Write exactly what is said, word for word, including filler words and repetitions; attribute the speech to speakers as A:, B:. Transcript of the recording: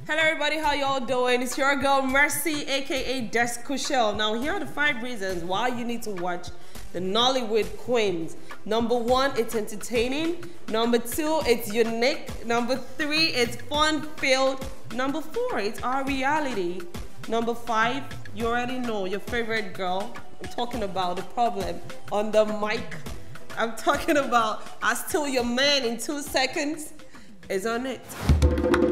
A: Hello everybody, how y'all doing? It's your girl Mercy, aka Descushiel. Now here are the five reasons why you need to watch the Nollywood Queens. Number one, it's entertaining. Number two, it's unique. Number three, it's fun-filled. Number four, it's our reality. Number five, you already know your favorite girl. I'm talking about the problem on the mic. I'm talking about I Steal Your Man in Two Seconds is on it.